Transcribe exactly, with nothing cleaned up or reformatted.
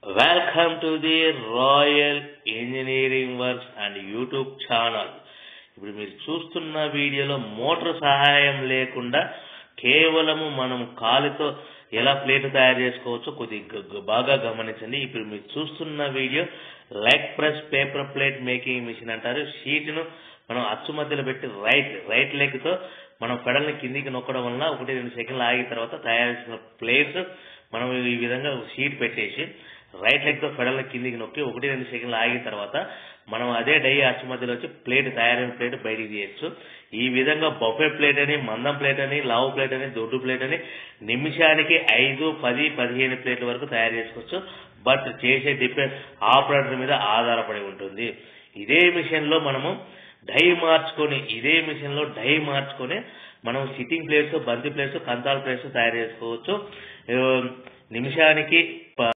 Welcome to the Royal Engineering Works and YouTube channel. ఇప్పుడు మీరు చూస్తున్న వీడియోలో మోటార్ సహాయం లేకుండా కేవలము మనం కాలితో ఎలా ప్లేట్ తయారు చేసుకోవచ్చో కొద్దిగా బాగా గమనించండి. ఇప్పుడు మీరు చూస్తున్న video leg press paper plate making machine అంటారు. షీట్ను మనం అచ్చు మధ్యలో పెట్టి రైట్ రైట్ లెగ్తో మనం పెడల్ని కిందికి నొక్కడం వలన ఒకటి రెండు సెకండ్లు ఆగిన తర్వాత తయారు చేసిన ప్లేట్స్ మనం ఈ విధంగా షీట్ పెట్టేసి రైట్ లెగ్ తో పెడల కిందికి నొక్కి ఒకటి రెండు సెకండ్లు ఆగిన తర్వాత మనం అదే డై అచ్చు మధ్యలో వచ్చి ప్లేట్ తయారైన ప్లేట్ బయటికి తీయచ్చు. ఈ విధంగా బఫే ప్లేట్ అని, మందం ప్లేట్ అని, లావు ప్లేట్ అని, దొడ్డు ప్లేట్ అని నిమిషానికి ఐదు పది పదిహేను ప్లేట్ల వరకు తయారు చేసుకోవచ్చు. బట్ చేసే డిపెండ్ ఆపరేటర్ మీద ఆధారపడి ఉంటుంది. ఇదే మిషన్ లో మనము డై మార్చుకొని ఇదే మిషన్ లో డై మార్చుకొని మనం సిట్టింగ్ ప్లేట్స్, బంతి ప్లేట్స్, కంతాల ప్లేట్స్ తయారు చేసుకోవచ్చు. నిమిషానికి